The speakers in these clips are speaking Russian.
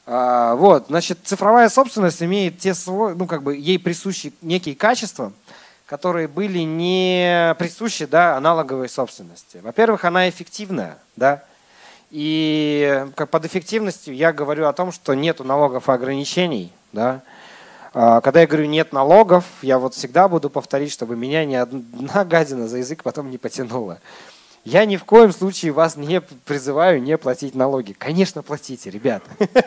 Вот, значит, цифровая собственность имеет ей присущи некие качества, которые были не присущи, да, аналоговой собственности. Во-первых, она эффективная, да, и под эффективностью я говорю о том, что нету налогов и ограничений, да. Когда я говорю нет налогов, я вот всегда буду повторить, чтобы меня ни одна гадина за язык потом не потянула. Я ни в коем случае вас не призываю не платить налоги. Конечно, платите, ребят.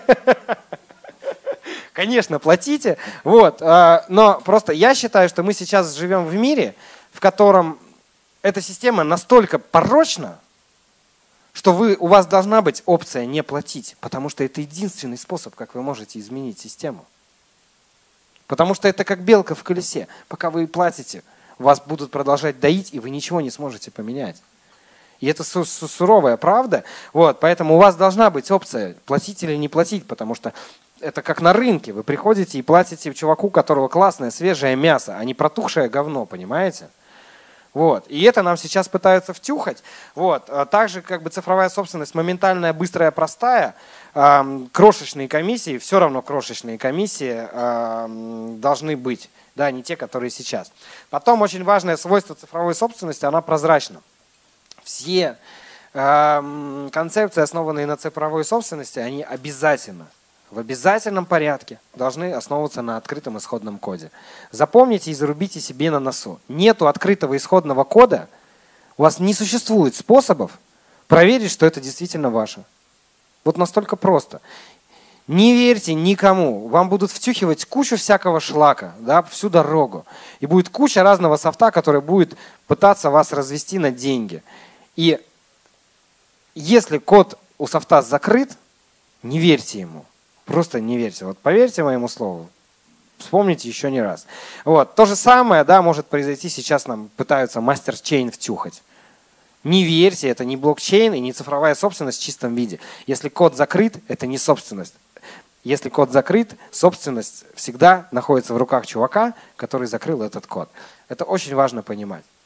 Конечно, платите. Вот. Но просто я считаю, что мы сейчас живем в мире, в котором эта система настолько порочна, что у вас должна быть опция не платить, потому что это единственный способ, как вы можете изменить систему. Потому что это как белка в колесе. Пока вы платите, вас будут продолжать доить, и вы ничего не сможете поменять. И это суровая правда. Вот, поэтому у вас должна быть опция платить или не платить, потому что это как на рынке. Вы приходите и платите чуваку, у которого классное свежее мясо, а не протухшее говно, понимаете? Вот. И это нам сейчас пытаются втюхать. Вот. Также как бы цифровая собственность моментальная, быстрая, простая. Крошечные комиссии, все равно крошечные комиссии должны быть, да, не те, которые сейчас. Потом очень важное свойство цифровой собственности, она прозрачна. Все концепции, основанные на цифровой собственности, они обязательно, в обязательном порядке должны основываться на открытом исходном коде. Запомните и зарубите себе на носу. Нету открытого исходного кода, у вас не существует способов проверить, что это действительно ваше. Вот настолько просто. Не верьте никому. Вам будут втюхивать кучу всякого шлака, да, всю дорогу. И будет куча разного софта, который будет пытаться вас развести на деньги. И если код у софта закрыт, не верьте ему. Просто не верьте. Вот поверьте моему слову. Вспомните еще не раз. Вот. То же самое, да, может произойти. Сейчас нам пытаются мастерчейн втюхать. Не верьте, это не блокчейн и не цифровая собственность в чистом виде. Если код закрыт, это не собственность. Если код закрыт, собственность всегда находится в руках чувака, который закрыл этот код. Это очень важно понимать.